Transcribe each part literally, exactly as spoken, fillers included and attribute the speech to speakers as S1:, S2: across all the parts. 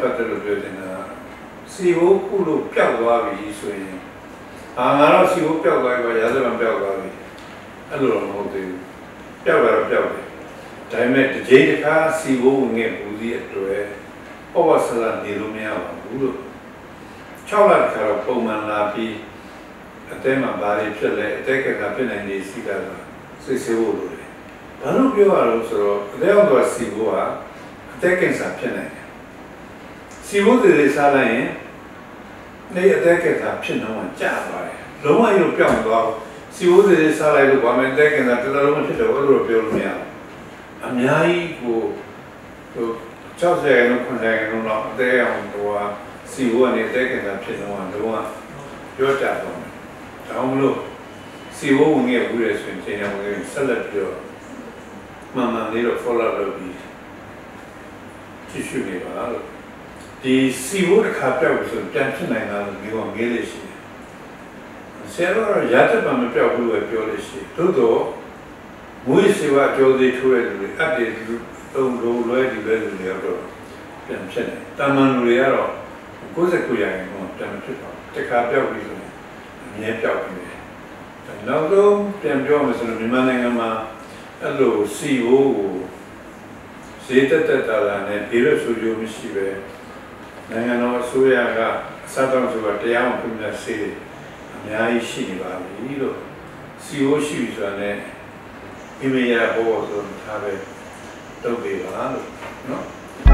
S1: ပတ်သက်လို့ပြောနေတာစီဘိုးခုလို့ပျောက်သွားပြီဆိုရင်အာငါတော့စီဘိုးပျောက်သွားပြီရာဇဝင်ပျောက်သွားပြီအဲ့လိုတော့မဟုတ်သေးဘူးပျောက်တာတော့ပျောက်တယ်ဒါပေမဲ့တစ်ချိန်တစ်ခါစီဘိုးဝင်ငယ်ဘူးစီအတွက်ဩဝါဆလာနေလို့မရပါဘူးလို့၆လခါတော့ပုံမှန်လာပြီးအတဲမှာဘာတွေဖြစ်လဲအတဲကကဖြစ်နိုင်နေစီတာစိတ်ဆိုးလို့လေဘာလို့ပြောရလို့ဆိုတော့အတဲအောင်တော့စီဘိုးကအတဲကင်ဆာဖြစ်နိုင်တယ်စီဘိုးတွေစားလိုက်ရင်နေအသက်ကသာဖြစ်နှောင်းကြာပါတယ်လုံးဝရုပ်ပြောင်းသွားစီဘိုးတွေစားလိုက်လို့ဘာမှအသက်ကသာတော်တော်လုံးဖြစ်တော့အဲ့လိုပြောလို့မရဘူးအများကြီးကိုဟို၆၀ရာခိုင်နှုန်း၇၀ရာခိုင်နှုန်းလောက်အသက်အောင်ဟိုဟာစီဘိုးကနေအသက်ကသာဖြစ်နှောင်းလုံးဝပြောကြတော့မယ်ဒါမှမဟုတ်စီဘိုးဝင်ခဲ့ဘူးလေဆိုရင်ချိန်အောင်ဝင်ဆက်လက်ပြီးတော့မှန်မှန်လေးတော့ follow လုပ်ပြီးကြည့်ရှုနေပါလို့ဒီစီဘိုးတစ်ခါပြောက်ဆိုပြန်ဖြစ်နိုင်တာလို့မျိုးကငေးလေးရှိတယ်ဆရာတော်ရတဲ့ဘာမပြောက်ဘူးပဲပြောလို့ရှိသို့တော့မွေးစေဝါကြောသေးထိုးတဲ့လူတွေအပ်တယ်လူသုံးလို့လွဲဒီပဲလူတွေတော့ပြန်ဖြစ်တယ်တာမန်လူတွေကတော့ကိုယ်စက်ကိုရရင်တော့ပြန်ဖြစ်တော့တစ်ခါပြောက်ပြီးဆိုရင်အမြဲပြောက်ပြီးတယ်နောက်တော့ပြန်ပြောမယ်ဆိုတော့မြန်မာနိုင်ငံမှာအဲ့လိုစီဘိုးကိုဈေးတက်တက်တာလာနဲ့ဘေးရဆိုကြမရှိပဲနိုင်ငံတော်အစိုးရကအစားတောင်းဆိုတာတရားမပြုတဲ့ဆေးအများကြီးရှိနေပါပြီလို့စီအိုရှိဆိုတာနဲ့အမေရဘောဆိုထားပဲလုပ်ပေးပါလို့နော်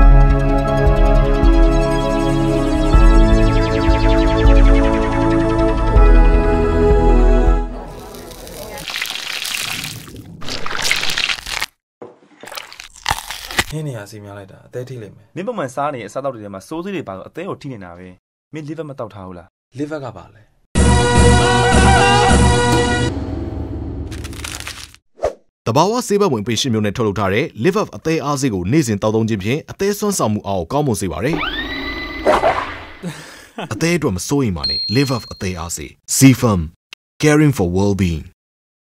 S2: ဟင်းနေရစီများလိုက်တာအသေးထိလိမ့်မယ်
S3: မင်းပုံမှန်စားနေတဲ့အစားတောက်တွေထဲမှာစိုးစိတွေပါတော့အသေးကိုထိနေတာပဲမင်း liver မတောက်ထားဘူးလား
S2: liver ကပါလဲ
S4: တဘာဝဆေးဘက်ဝင်ပေရှင်မျိုးနဲ့ထုတ်လုပ်ထားတဲ့ liver အသေးအားစေးကိုနေ့စဉ်တောက်သုံးခြင်းဖြင့်အသေးစွမ်းဆောင်မှုအားကိုကောင်းမွန်စေပါတယ်အသေးအတွက်မစိုးရိမ်ပါနဲ့ liver အသေးအားစေး C-Firm caring for well-being